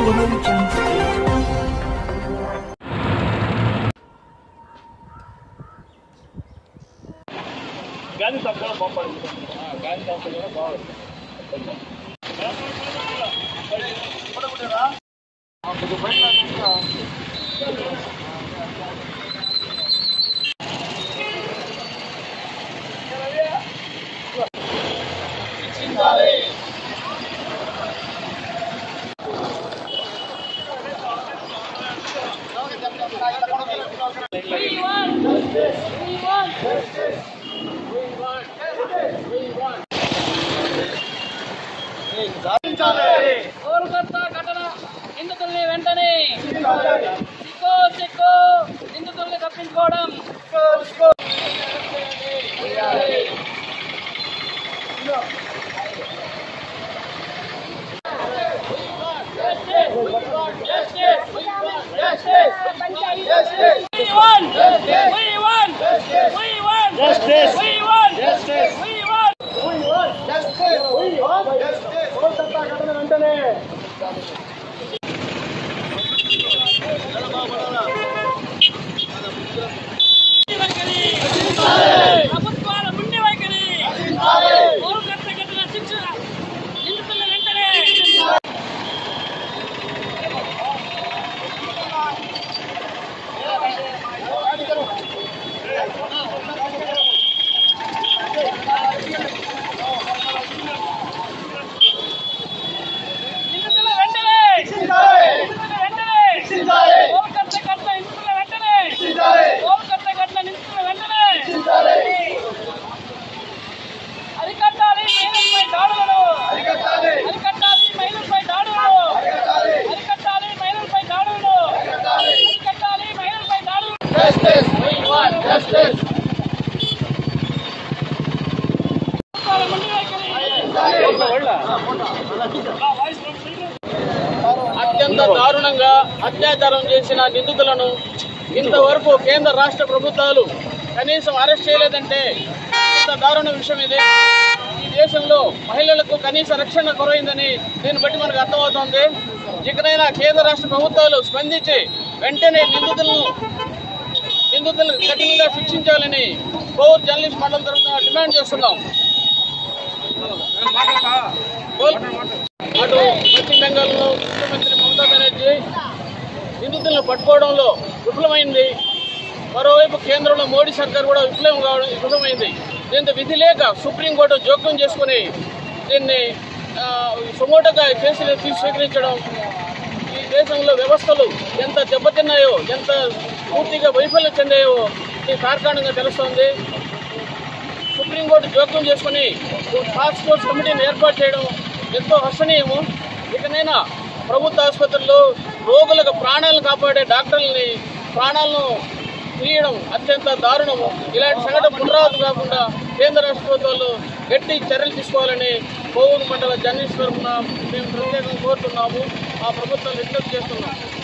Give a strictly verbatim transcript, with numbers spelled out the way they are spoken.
గాంధీ తప్పకుండా పంపండి. గాంధీ తప్పకుండా బాగుంది. కోల్కతా ఘటన నిందితుల్ని వెంటనే సిక్కో సిక్కో నిందితుల్ని తప్పించుకోవడం కోల్కతా ఘటన వెంటనే ప్రభుత్వాల ముండి వైఖరి కోల్కతా ఘటన శిక్ష నిందితుల్ని వెంటనే అరికట్టాలి మహిళలపై దాడులను అరికట్టాలి మహిళలపై దాడులను అరికట్టాలి మహిళలపై దాడులను అరికట్టాలి మహిళలపై దాడులను అత్యంత దారుణంగా అత్యాచారం చేసిన నిందితులను ఇంతవరకు కేంద్ర రాష్ట్ర ప్రభుత్వాలు కనీసం అరెస్ట్ చేయలేదంటే ఇంత దారుణ విషయం ఇది. ఈ దేశంలో మహిళలకు కనీస రక్షణ కొరైందని దీన్ని బట్టి మనకు అర్థమవుతోంది. ఇకనైనా కేంద్ర రాష్ట్ర ప్రభుత్వాలు స్పందించి వెంటనే నిందితులను నిందితులను కఠినంగా శిక్షించాలని పౌర్ జర్నలిస్ట్ మండలం తరఫున డిమాండ్ చేస్తున్నాం. అటు పశ్చిమ బెంగాల్లో ముఖ్యమంత్రి మమతా బెనర్జీ నిందితులను పట్టుకోవడంలో విఫలమైంది. మరోవైపు కేంద్రంలో మోడీ సర్కార్ కూడా విఫలం కావడం విఫలమైంది. దీంతో విధి లేక సుప్రీంకోర్టు జోక్యం చేసుకుని దీన్ని సుమోటోగా కేసులు స్వీకరించడం ఈ దేశంలో వ్యవస్థలు ఎంత దెబ్బతిన్నాయో, ఎంత పూర్తిగా వైఫల్యం చెందాయో ఈ తార్కాణంగా తెలుస్తోంది. సుప్రీంకోర్టు జోక్యం చేసుకుని టాస్క్ ఫోర్స్ కమిటీని ఏర్పాటు చేయడం ఎంతో హర్షణీయము. ఇకనైనా ప్రభుత్వ ఆసుపత్రుల్లో రోగులకు ప్రాణాలను కాపాడే డాక్టర్లని ప్రాణాలను తీయడం అత్యంత దారుణము. ఇలాంటి సంఘటన పునరావృతం కాకుండా కేంద్ర రాష్ట్ర ప్రభుత్వాలు గట్టి చర్యలు తీసుకోవాలని పౌరు మండల జర్నలిస్ట్ తరఫున మేము ప్రత్యేకంగా కోరుతున్నాము. ఆ ప్రభుత్వాలు విజ్ఞప్తి చేస్తున్నాం.